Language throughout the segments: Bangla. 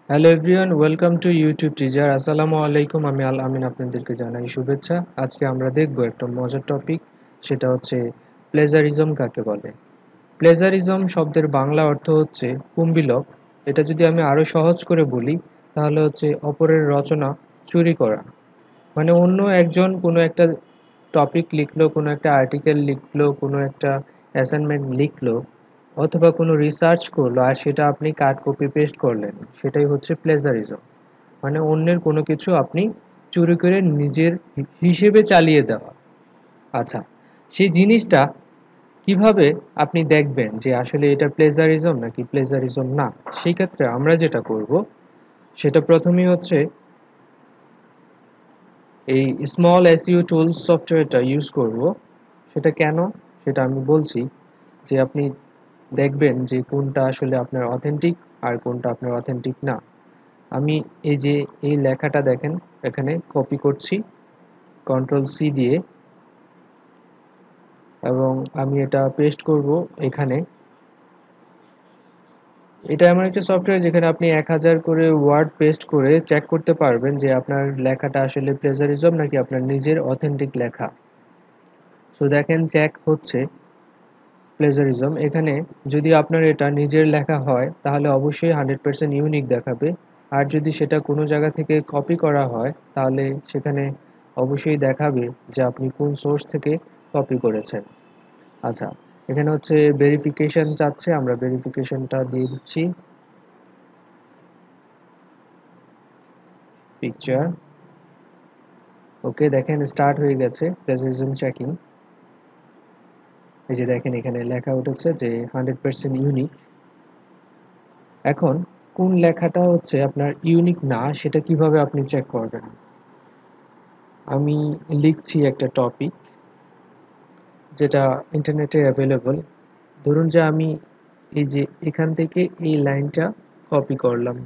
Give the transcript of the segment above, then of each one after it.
Hello everyone, welcome to YouTube teacher. আসসালামু আলাইকুম। আমি আল আমিন আপনাদেরকে জানাই শুভেচ্ছা। আজকে আমরা দেখব একটা মজার টপিক, সেটা হচ্ছে প্লেজারিজম কাকে বলে। প্লেজারিজম শব্দের বাংলা অর্থ হচ্ছে কুম্ভিলক। এটা যদি আমি আরও সহজ করে বলি তাহলে হচ্ছে অপরের রচনা চুরি করা। মানে অন্য একজন কোনো একটা টপিক লিখলো, কোনো একটা আর্টিকেল লিখলো, কোনো একটা অ্যাসাইনমেন্ট লিখলো অথবা কোনো রিসার্চ করলো আর সেটা আপনি কাট কপি পেস্ট করলেন, সেটাই হচ্ছে প্লেজারিজম। মানে অন্যের কোনো কিছু আপনি চুরি করে নিজের হিসেবে চালিয়ে দেওয়া। আচ্ছা, সেই জিনিসটা কিভাবে আপনি দেখবেন যে আসলে এটা প্লেজারিজম নাকি প্লেজারিজম না? সেই ক্ষেত্রে আমরা যেটা করব সেটা প্রথমেই হচ্ছে এই স্মল এসইও টুলস সফটওয়্যারটা ইউজ করব। সেটা কেন সেটা আমি বলছি, যে আপনি দেখবেন যে কোনটা আসলে আপনার অথেন্টিক আর কোনটা আপনার অথেন্টিক না। আমি এই যে এই লেখাটা দেখেন, এখানে কপি করছি কন্ট্রোল সি দিয়ে, এবং আমি এটা পেস্ট করব এখানে। এটা এমন একটা সফটওয়্যার যেখানে আপনি 1000 করে ওয়ার্ড পেস্ট করে চেক করতে পারবেন যে আপনার লেখাটা আসলে প্লেজারিজম নাকি আপনার নিজের অথেন্টিক লেখা। সো দেখেন চেক হচ্ছে প্লেজারিজম। এখানে যদি আপনার এটা নিজের লেখা হয় তাহলে অবশ্যই 100% ইউনিক দেখাবে, আর যদি সেটা কোনো জায়গা থেকে কপি করা হয় তাহলে সেখানে অবশ্যই দেখাবে যে আপনি কোন সোর্স থেকে কপি করেছেন। আচ্ছা, এখানে হচ্ছে ভেরিফিকেশন চাচ্ছে, আমরা ভেরিফিকেশনটা দিয়ে দিচ্ছি। পিকচার, ওকে, দেখেন স্টার্ট হয়ে গেছে প্লেজারিজম চেকিং। এই যে দেখেন এখানে লেখা উঠেছে যে 100% ইউনিক। এখন কোন লেখাটা হচ্ছে আপনার ইউনিক না সেটা কিভাবে আপনি চেক করবেন? আমি লিখছি একটা টপিক যেটা ইন্টারনেটে অ্যাভেলেবল। ধরুন যে আমি এই যে এখান থেকে এই লাইনটা কপি করলাম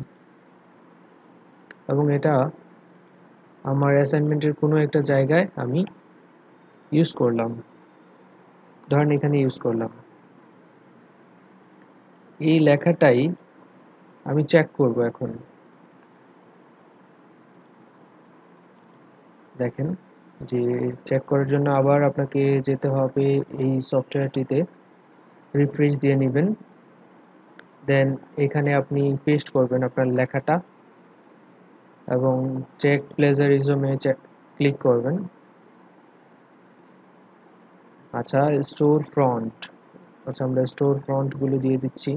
এবং এটা আমার অ্যাসাইনমেন্টের কোনো একটা জায়গায় আমি ইউজ করলাম, ধরেন এখানে ইউজ করলাম। এই লেখাটাই আমি চেক করব এখন। দেখেন যে চেক করার জন্য আবার আপনাকে যেতে হবে এই সফটওয়্যারটিতে, রিফ্রেশ দিয়ে নেবেন, দেন এখানে আপনি পেস্ট করবেন আপনার লেখাটা এবং চেক প্লেজারিজমে চেক ক্লিক করবেন। আচ্ছা, স্টোর ফ্রন্ট, আচ্ছা আমরা স্টোর ফ্রন্টগুলো দিয়ে দিচ্ছি।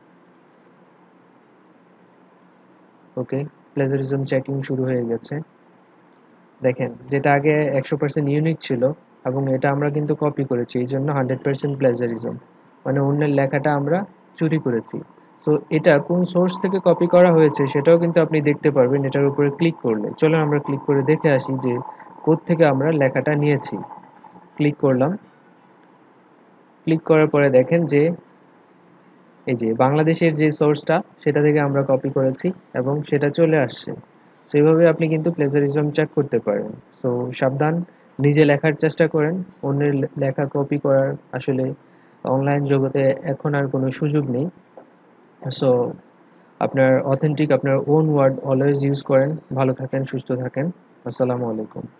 ওকে, প্লেজারিজম চেকিং শুরু হয়ে গেছে। দেখেন যেটা আগে 100% ইউনিক ছিল এবং এটা আমরা কিন্তু কপি করেছি, এই জন্য 100% প্লেজারিজম, মানে অন্যের লেখাটা আমরা চুরি করেছি। সো এটা কোন সোর্স থেকে কপি করা হয়েছে সেটাও কিন্তু আপনি দেখতে পারবেন এটার উপরে ক্লিক করলে। চলুন আমরা ক্লিক করে দেখে আসি যে কোথা থেকে আমরা লেখাটা নিয়েছি। ক্লিক করলাম, ক্লিক করার পরে দেখেন যে এই যে বাংলাদেশের যে সোর্সটা সেটা থেকে আমরা কপি করেছি এবং সেটা চলে আসছে। সেইভাবে আপনি কিন্তু প্লেজারিজম চেক করতে পারেন। সো সাবধান, নিজে লেখার চেষ্টা করেন, অন্যের লেখা কপি করার আসলে অনলাইন জগতে এখন আর কোনো সুযোগ নেই। সো আপনার অথেন্টিক আপনার ওন ওয়ার্ড অলওয়েজ ইউজ করেন। ভালো থাকেন, সুস্থ থাকেন। আসসালামু আলাইকুম।